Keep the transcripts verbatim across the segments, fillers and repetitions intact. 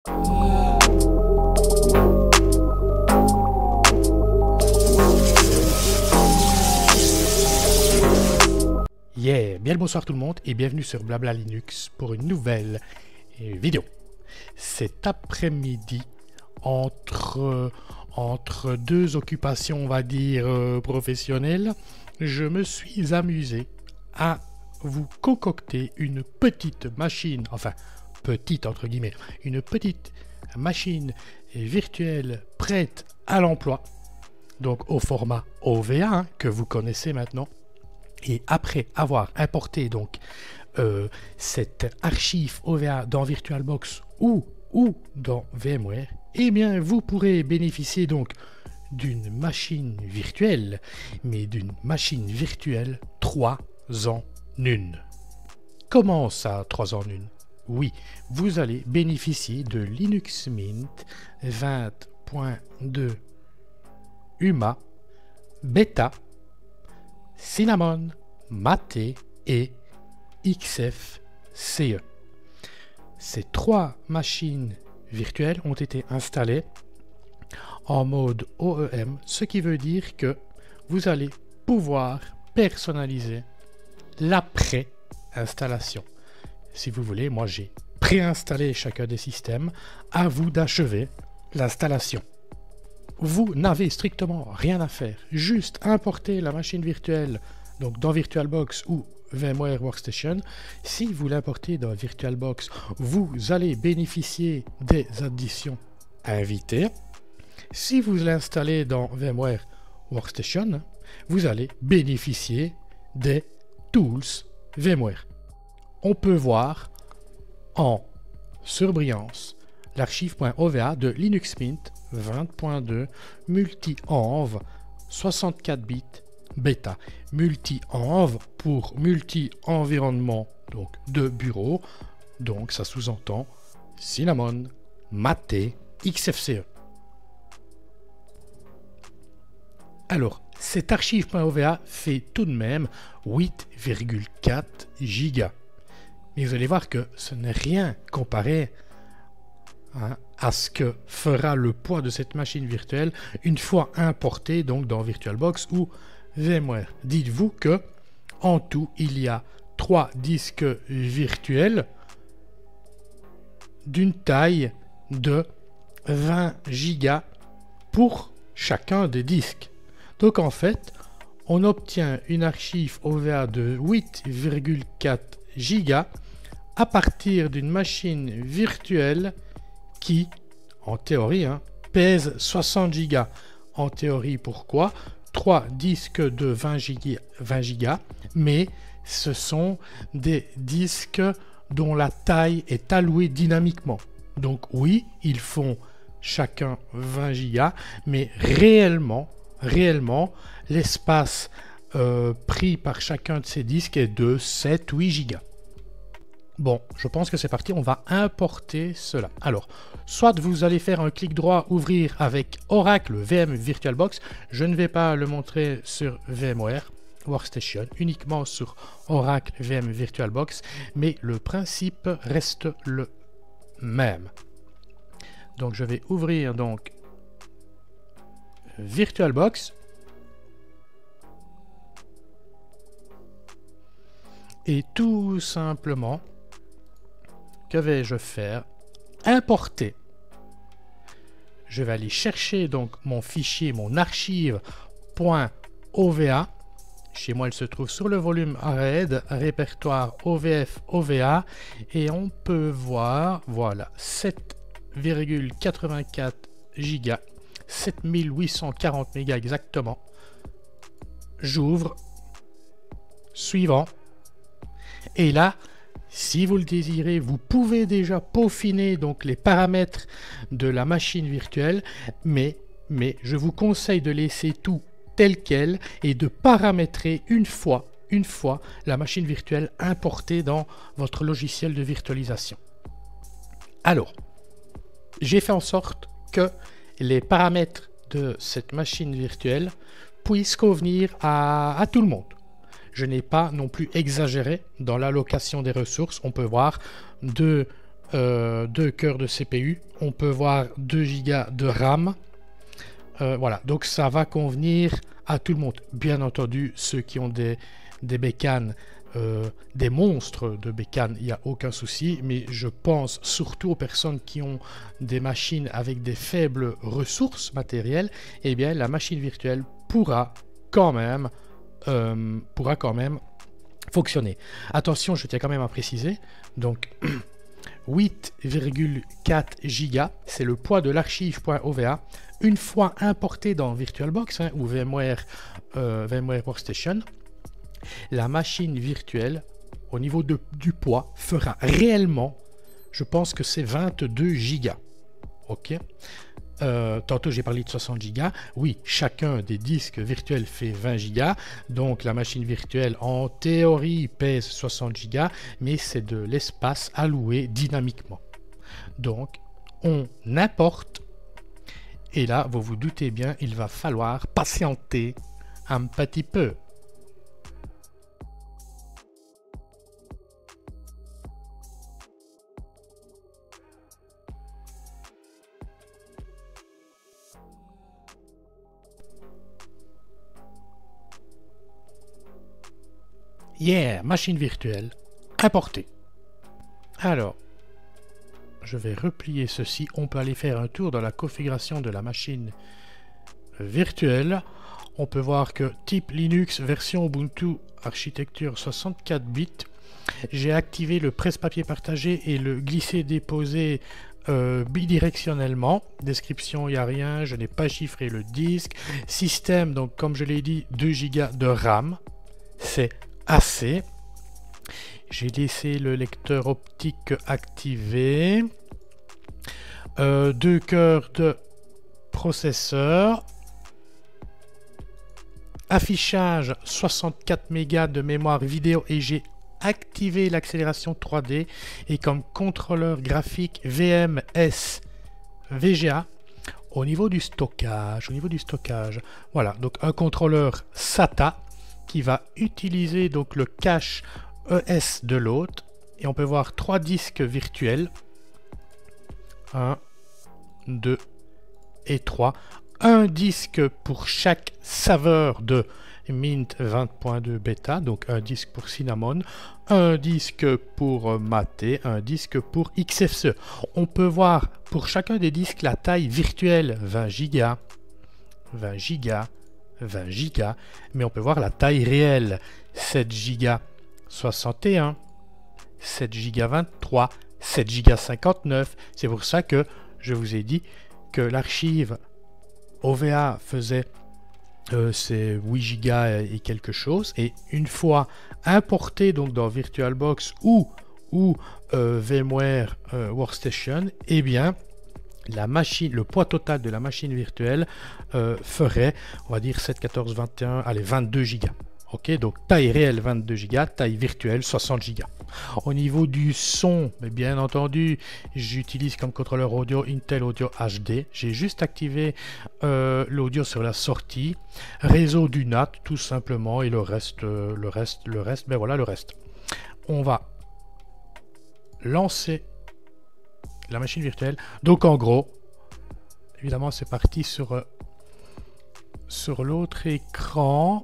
Yeah, bien le bonsoir tout le monde et bienvenue sur Blabla Linux pour une nouvelle vidéo. Cet après-midi, entre, entre deux occupations, on va dire, euh, professionnelles, je me suis amusé à vous concocter une petite machine, enfin, petite entre guillemets, une petite machine virtuelle prête à l'emploi, donc au format O V A hein, que vous connaissez maintenant. Et après avoir importé donc euh, cette archive O V A dans VirtualBox ou, ou dans VMware, eh bien vous pourrez bénéficier donc d'une machine virtuelle, mais d'une machine virtuelle trois en une. Comment ça, trois en une? Oui, vous allez bénéficier de Linux Mint vingt point deux U M A, Beta, Cinnamon, Mate et X F C E. Ces trois machines virtuelles ont été installées en mode O E M, ce qui veut dire que vous allez pouvoir personnaliser la pré-installation. Si vous voulez, moi j'ai préinstallé chacun des systèmes, à vous d'achever l'installation. Vous n'avez strictement rien à faire, juste importer la machine virtuelle donc dans VirtualBox ou VMware Workstation. Si vous l'importez dans VirtualBox, vous allez bénéficier des additions invitées. Si vous l'installez dans VMware Workstation, vous allez bénéficier des tools VMware. On peut voir en surbrillance l'archive.ova de Linux Mint vingt point deux multi-env soixante-quatre bits bêta. Multi-env pour multi-environnement donc de bureau. Donc ça sous-entend Cinnamon, Mate, X F C E. Alors, cette archive.ova fait tout de même huit virgule quatre gigas. Mais vous allez voir que ce n'est rien comparé hein, à ce que fera le poids de cette machine virtuelle une fois importée donc dans VirtualBox ou VMware. Dites-vous que en tout, il y a trois disques virtuels d'une taille de vingt gigas pour chacun des disques. Donc en fait, on obtient une archive O V A de huit virgule quatre gigas à partir d'une machine virtuelle qui, en théorie, hein, pèse soixante gigas. En théorie, pourquoi? Trois disques de vingt gigas, mais ce sont des disques dont la taille est allouée dynamiquement. Donc oui, ils font chacun vingt gigas, mais réellement, réellement, l'espace euh, pris par chacun de ces disques est de sept à huit gigas. Bon, je pense que c'est parti, on va importer cela. Alors, soit vous allez faire un clic droit, ouvrir avec Oracle V M VirtualBox. Je ne vais pas le montrer sur VMware Workstation, uniquement sur Oracle V M VirtualBox, mais le principe reste le même. Donc, je vais ouvrir donc VirtualBox. Et tout simplement, que vais-je faire? Importer. Je vais aller chercher donc mon fichier, mon archive.ova. Chez moi, il se trouve sur le volume RAID, répertoire O V F O V A, et on peut voir, voilà, sept virgule quatre-vingt-quatre gigas, sept mille huit cent quarante mégas exactement. J'ouvre. Suivant. Et là, si vous le désirez, vous pouvez déjà peaufiner donc les paramètres de la machine virtuelle, mais, mais je vous conseille de laisser tout tel quel et de paramétrer une fois, une fois la machine virtuelle importée dans votre logiciel de virtualisation. Alors, j'ai fait en sorte que les paramètres de cette machine virtuelle puissent convenir à, à tout le monde. Je n'ai pas non plus exagéré dans l'allocation des ressources. On peut voir deux euh, deux cœurs de C P U. On peut voir deux gigas de RAM. Euh, voilà, donc ça va convenir à tout le monde. Bien entendu, ceux qui ont des, des bécanes, euh, des monstres de bécanes, il n'y a aucun souci. Mais je pense surtout aux personnes qui ont des machines avec des faibles ressources matérielles. Eh bien, la machine virtuelle pourra quand même, euh, pourra quand même fonctionner. Attention, je tiens quand même à préciser. Donc, huit virgule quatre gigas, c'est le poids de l'archive.ova. Une fois importé dans VirtualBox hein, ou VMware, euh, VMware Workstation, la machine virtuelle, au niveau de, du poids, fera réellement, je pense que c'est vingt-deux gigas. Ok. Euh, tantôt j'ai parlé de soixante gigas. Oui, chacun des disques virtuels fait vingt gigas. Donc la machine virtuelle, en théorie, pèse soixante gigas, mais c'est de l'espace alloué dynamiquement. Donc, on importe. Et là, vous vous doutez bien, il va falloir patienter un petit peu. Yeah, machine virtuelle importée. Alors, je vais replier ceci. On peut aller faire un tour dans la configuration de la machine virtuelle. On peut voir que type Linux, version Ubuntu, architecture soixante-quatre bits. J'ai activé le presse-papier partagé et le glisser-déposer euh, bidirectionnellement. Description, il n'y a rien. Je n'ai pas chiffré le disque. Système, donc comme je l'ai dit, deux gigas de RAM. C'est assez. J'ai laissé le lecteur optique activé. Euh, deux cœurs de processeur. Affichage soixante-quatre mégas de mémoire vidéo et j'ai activé l'accélération trois D. Et comme contrôleur graphique V M S V G A. Au niveau du stockage, au niveau du stockage, voilà, donc un contrôleur SATA qui va utiliser donc le cache E S de l'autre et on peut voir trois disques virtuels un, deux et trois, un disque pour chaque saveur de Mint vingt point deux bêta, donc un disque pour Cinnamon, un disque pour Mate, un disque pour X F C E. On peut voir pour chacun des disques la taille virtuelle vingt gigas, vingt gigas, vingt gigas, mais on peut voir la taille réelle sept gigas soixante et un, sept gigas vingt-trois, sept gigas cinquante-neuf. C'est pour ça que je vous ai dit que l'archive O V A faisait euh, c'est huit gigas et quelque chose, et une fois importé donc dans VirtualBox ou, ou euh, VMware euh, Workstation, eh bien la machine, le poids total de la machine virtuelle euh, ferait, on va dire sept, quatorze, vingt et un, allez, vingt-deux gigas. Ok, donc taille réelle vingt-deux gigas, taille virtuelle soixante gigas. Au niveau du son, mais bien entendu, j'utilise comme contrôleur audio Intel Audio H D. J'ai juste activé euh, l'audio sur la sortie, réseau du N A T tout simplement, et le reste, euh, le reste, le reste, ben voilà le reste. On va lancer la machine virtuelle. Donc en gros, évidemment c'est parti sur, euh, sur l'autre écran.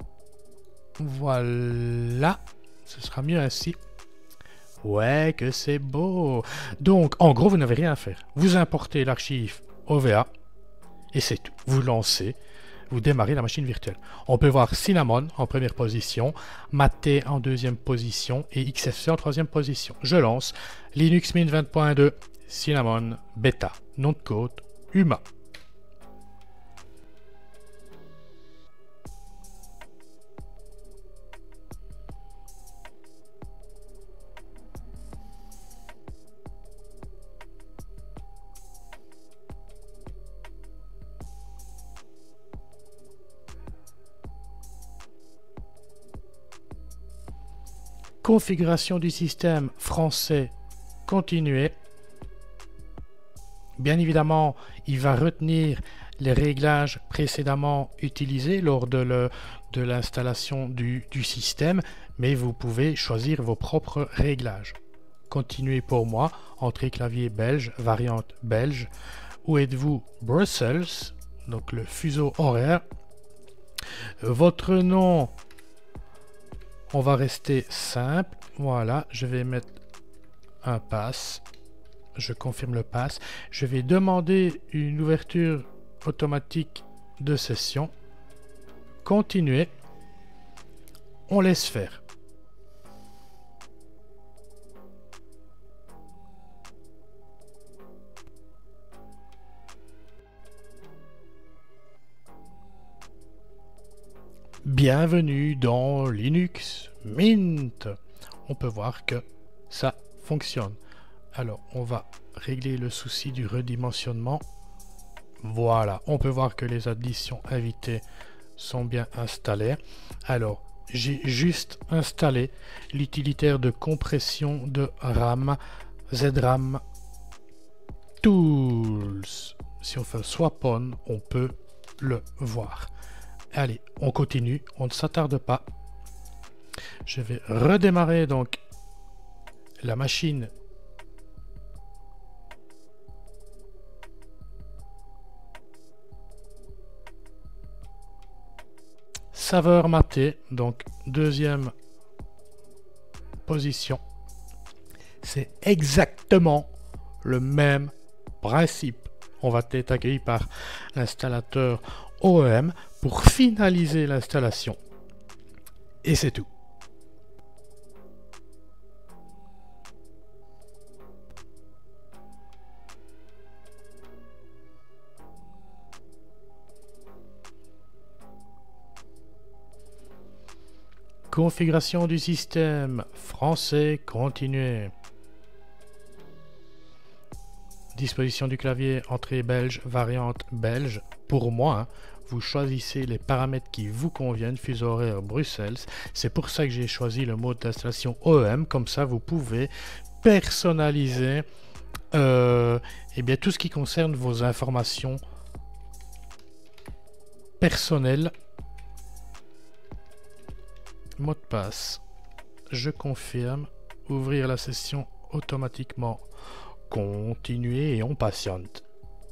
Voilà, ce sera mieux ainsi. Ouais, que c'est beau. Donc, en gros, vous n'avez rien à faire. Vous importez l'archive O V A et c'est tout. Vous lancez, vous démarrez la machine virtuelle. On peut voir Cinnamon en première position, Mate en deuxième position et X F C en troisième position. Je lance Linux Mint vingt point deux, Cinnamon, Beta, nom de code, U M A. Configuration du système français, continuer. Bien évidemment, il va retenir les réglages précédemment utilisés lors de l'installation du, du système, mais vous pouvez choisir vos propres réglages. continuez pour moi. Entrée clavier belge, variante belge. Où êtes-vous? Brussels, donc le fuseau horaire. Votre nom, on va rester simple. Voilà, je vais mettre un pass. Je confirme le pass. Je vais demander une ouverture automatique de session. Continuer. On laisse faire. Bienvenue dans Linux Mint. On peut voir que ça fonctionne. Alors, on va régler le souci du redimensionnement. Voilà, on peut voir que les additions invitées sont bien installées. Alors, j'ai juste installé l'utilitaire de compression de RAM Z RAM Tools. Si on fait swap on, on peut le voir. Allez, on continue, on ne s'attarde pas. Je vais redémarrer donc la machine. Saveur matée, donc deuxième position. C'est exactement le même principe. On va être accueilli par l'installateur O E M pour finaliser l'installation. Et c'est tout. Configuration du système. Français, continuer. Disposition du clavier, entrée belge, variante belge. Pour moi, hein, vous choisissez les paramètres qui vous conviennent, fuseau horaire Bruxelles. C'est pour ça que j'ai choisi le mode d'installation O E M. Comme ça, vous pouvez personnaliser euh, eh bien, tout ce qui concerne vos informations personnelles. Mot de passe. Je confirme. Ouvrir la session automatiquement. Continuer et on patiente.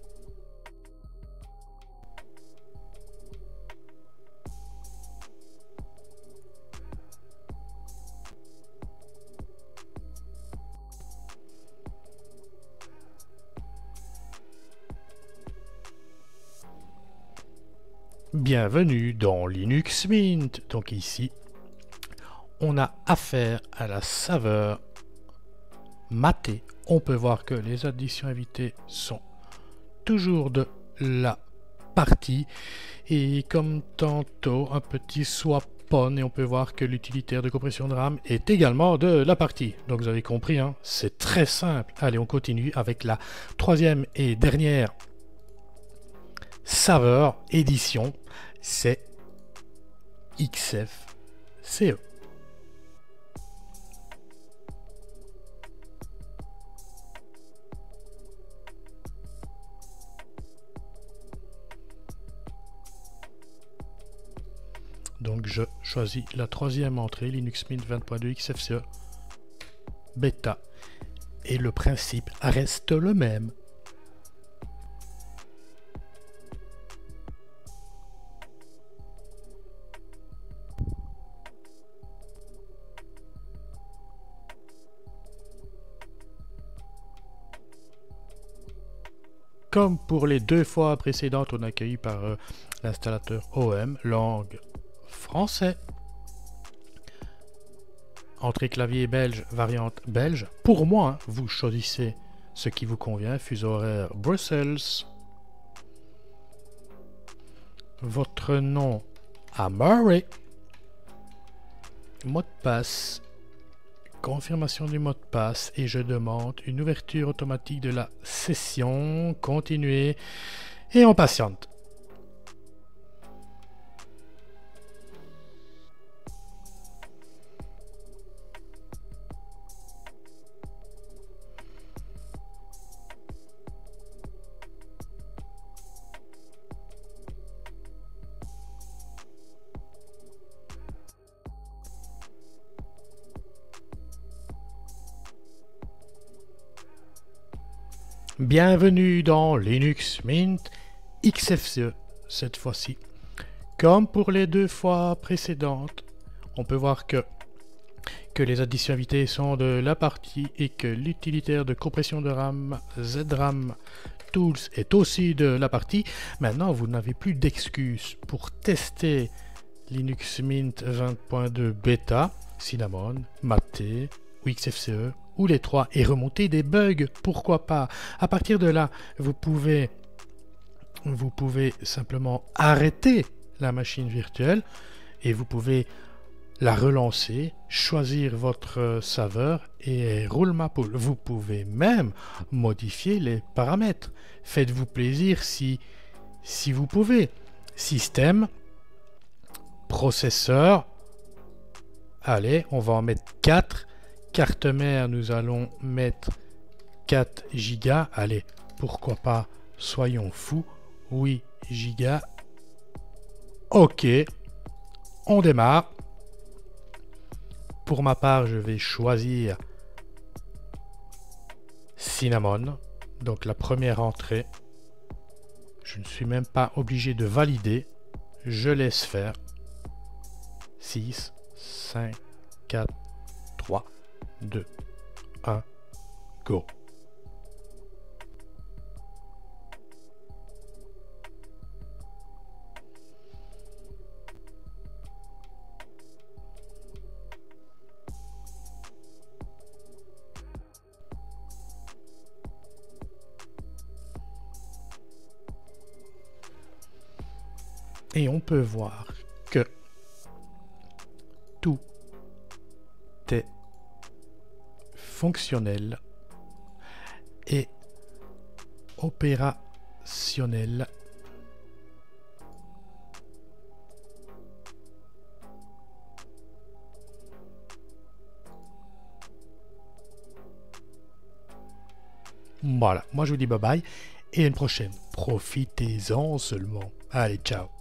Bienvenue dans Linux Mint. Donc ici, on a affaire à la saveur matée. On peut voir que les additions invitées sont toujours de la partie. Et comme tantôt, un petit swap on et on peut voir que l'utilitaire de compression de RAM est également de la partie. Donc vous avez compris, hein, c'est très simple. Allez, on continue avec la troisième et dernière saveur édition. C'est X F C E. Donc je choisis la troisième entrée, Linux Mint vingt point deux X F C E Beta. Et le principe reste le même. Comme pour les deux fois précédentes, on est accueilli par euh, l'installateur O E M, langue français. Entrée clavier belge, variante belge. Pour moi, hein, vous choisissez ce qui vous convient. Fuseau horaire Bruxelles. Votre nom à Murray. Mot de passe. Confirmation du mot de passe. Et je demande une ouverture automatique de la session. Continuer. Et on patiente. Bienvenue dans Linux Mint X F C E cette fois-ci. Comme pour les deux fois précédentes, on peut voir que, que les additions invitées sont de la partie et que l'utilitaire de compression de RAM Z RAM Tools est aussi de la partie. Maintenant, vous n'avez plus d'excuses pour tester Linux Mint vingt point deux Beta, Cinnamon, Mate ou X F C E ou les trois et remonter des bugs, pourquoi pas. À partir de là, vous pouvez, vous pouvez simplement arrêter la machine virtuelle et vous pouvez la relancer, choisir votre saveur et roule ma poule. Vous pouvez même modifier les paramètres. Faites-vous plaisir si, si vous pouvez. Système, processeur, allez, on va en mettre quatre. Carte mère, nous allons mettre quatre gigas. Allez, pourquoi pas, soyons fous. huit gigas. Ok, on démarre. Pour ma part, je vais choisir Cinnamon. Donc la première entrée. Je ne suis même pas obligé de valider. Je laisse faire. six, cinq, quatre, trois, deux, un, go. Et on peut voir que tout est fonctionnel et opérationnel. Voilà, moi je vous dis bye bye et à une prochaine. Profitez-en seulement. Allez, ciao.